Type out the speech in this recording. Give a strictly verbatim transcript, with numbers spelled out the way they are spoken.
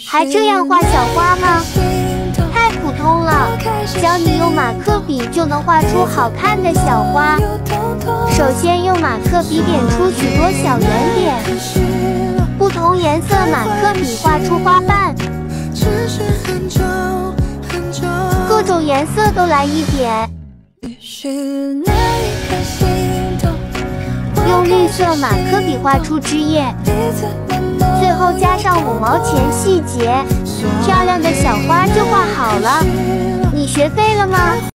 还这样画小花吗？太普通了，教你用马克笔就能画出好看的小花。首先用马克笔点出许多小圆点，不同颜色马克笔画出花瓣，各种颜色都来一点。用绿色马克笔画出枝叶，最后加上五毛钱细节，漂亮的小花就画好了。你学会了吗？